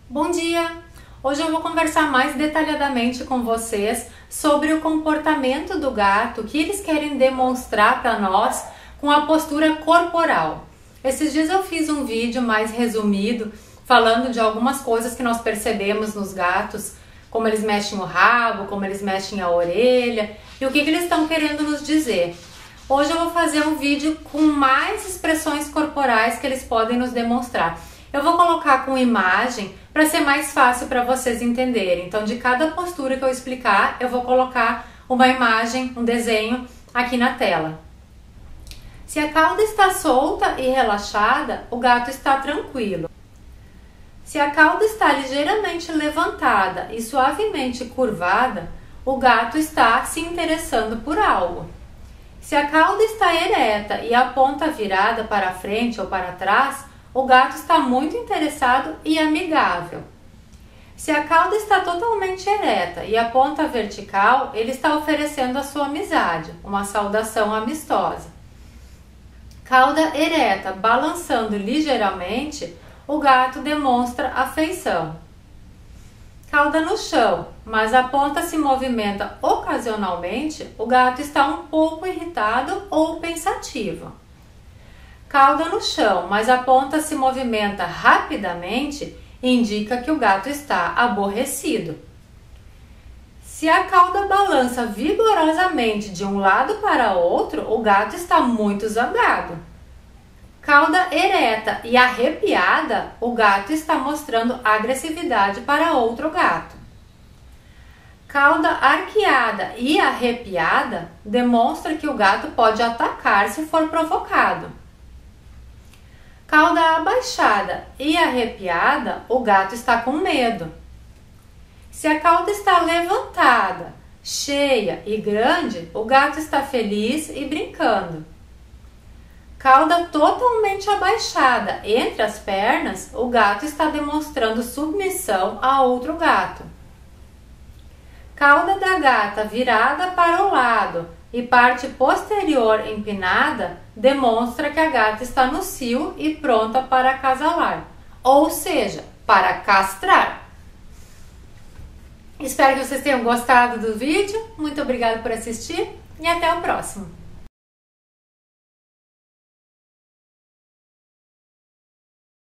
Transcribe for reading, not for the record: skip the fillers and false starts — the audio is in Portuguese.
Bom dia! Hoje eu vou conversar mais detalhadamente com vocês sobre o comportamento do gato que eles querem demonstrar para nós com a postura corporal. Esses dias eu fiz um vídeo mais resumido falando de algumas coisas que nós percebemos nos gatos, como eles mexem o rabo, como eles mexem a orelha e o que eles estão querendo nos dizer. Hoje eu vou fazer um vídeo com mais expressões corporais que eles podem nos demonstrar. Eu vou colocar com imagem para ser mais fácil para vocês entenderem. Então, de cada postura que eu explicar, eu vou colocar uma imagem, um desenho aqui na tela. Se a cauda está solta e relaxada, o gato está tranquilo. Se a cauda está ligeiramente levantada e suavemente curvada, o gato está se interessando por algo. Se a cauda está ereta e a ponta virada para frente ou para trás, o gato está muito interessado e amigável. Se a cauda está totalmente ereta e a ponta vertical, ele está oferecendo a sua amizade, uma saudação amistosa. Cauda ereta balançando ligeiramente, o gato demonstra afeição. Cauda no chão, mas a ponta se movimenta ocasionalmente, o gato está um pouco irritado ou pensativo. Cauda no chão, mas a ponta se movimenta rapidamente, indica que o gato está aborrecido. Se a cauda balança vigorosamente de um lado para outro, o gato está muito zangado. Cauda ereta e arrepiada, o gato está mostrando agressividade para outro gato. Cauda arqueada e arrepiada demonstra que o gato pode atacar se for provocado. Cauda abaixada e arrepiada, o gato está com medo. Se a cauda está levantada, cheia e grande, o gato está feliz e brincando. Cauda totalmente abaixada entre as pernas, o gato está demonstrando submissão a outro gato. Cauda da gata virada para o lado e parte posterior empinada demonstra que a gata está no cio e pronta para acasalar, ou seja, para castrar. Espero que vocês tenham gostado do vídeo. Muito obrigada por assistir e até o próximo.